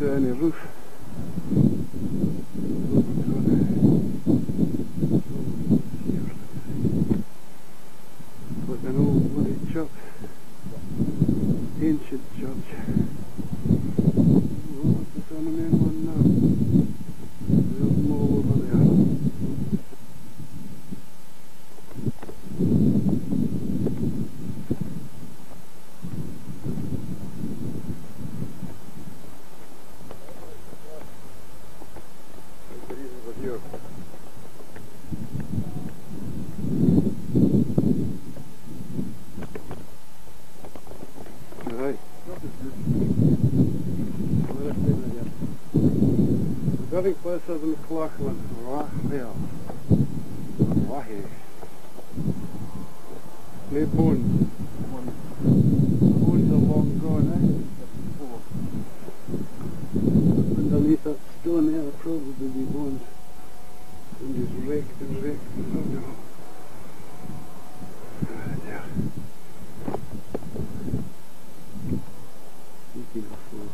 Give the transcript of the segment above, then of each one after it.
any roof. Like an old bloody church. Ancient church. What's this on the main one now? There's more over there. Very closer than Clachlan, Rachel, Wahi. No bones. Bones are long gone, eh? Underneath that stone there, probably be bones. And just raked and raked and oh no. There. Speaking of food.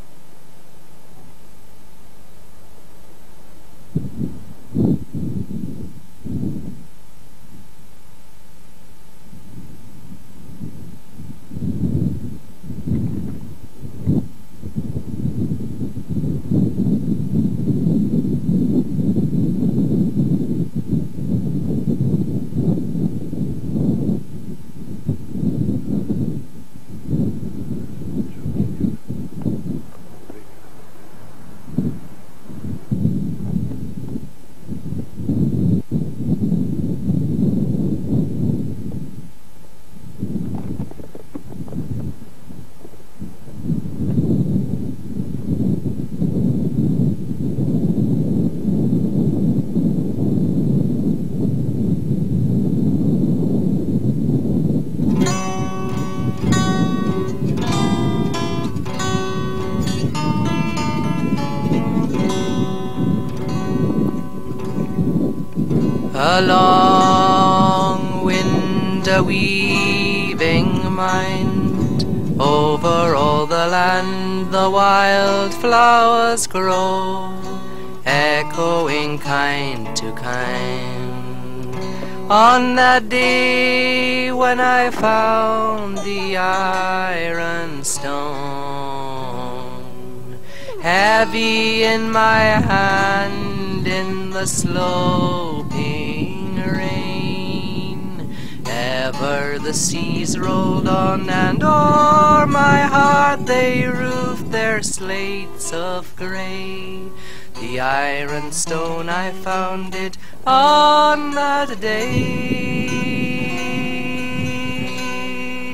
A long wind a-weaving mind, over all the land the wild flowers grow, echoing kind to kind. On that day when I found the iron stone, heavy in my hand in the sloping rain, ever the seas rolled on, and o'er my heart they roofed their slates of grey. The iron stone, I found it on that day.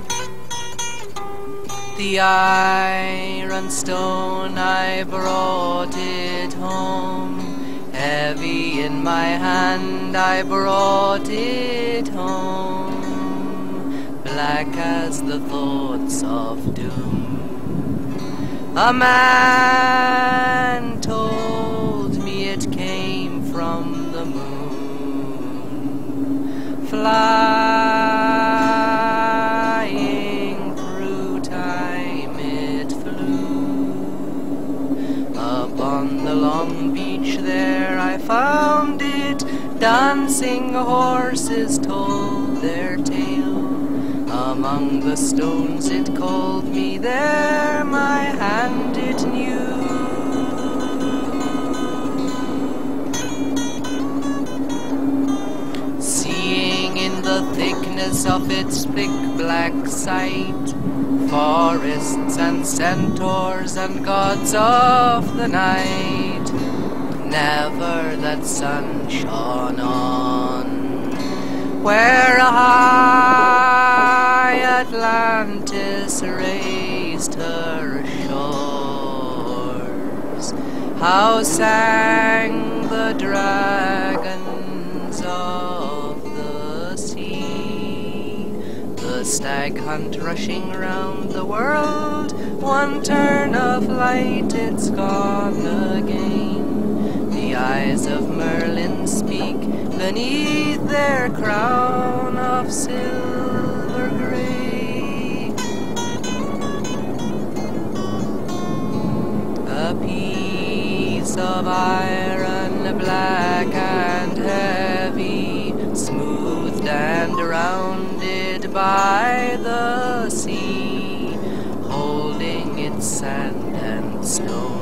The iron stone, I brought it home, heavy in my hand I brought it home, black as the thoughts of doom. A man told me it came from the moon, flying through time it flew. Upon the long beach there I found it, dancing horses told their tale. Among the stones it called me, there my hand it knew. Seeing in the thickness of its thick black sight, forests and centaurs and gods of the night, never that sun shone on, where a high Atlantis raised her shores. How sang the dragons of the sea, the stag hunt rushing round the world, one turn of light it's gone again. The eyes of Merlin speak beneath their crown of silver grey. A house of iron, black and heavy, smoothed and rounded by the sea, holding its sand and snow.